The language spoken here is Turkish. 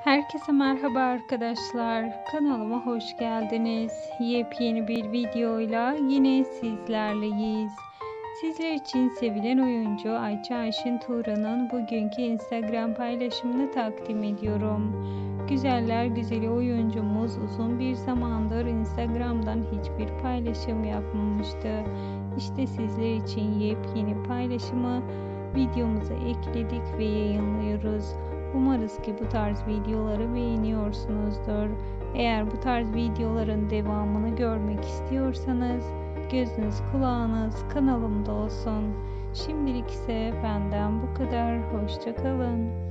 Herkese merhaba arkadaşlar. Kanalıma hoş geldiniz. Yepyeni bir videoyla yine sizlerleyiz. Sizler için sevilen oyuncu Ayça Ayşin Turan'ın bugünkü Instagram paylaşımını takdim ediyorum. Güzeller güzeli oyuncumuz uzun bir zamandır Instagram'dan hiçbir paylaşım yapmamıştı. İşte sizler için yepyeni paylaşımı videomuza ekledik ve yayınlıyoruz. Umarız ki bu tarz videoları beğeniyorsunuzdur. Eğer bu tarz videoların devamını görmek istiyorsanız gözünüz kulağınız kanalımda olsun. Şimdilik ise benden bu kadar. Hoşça kalın.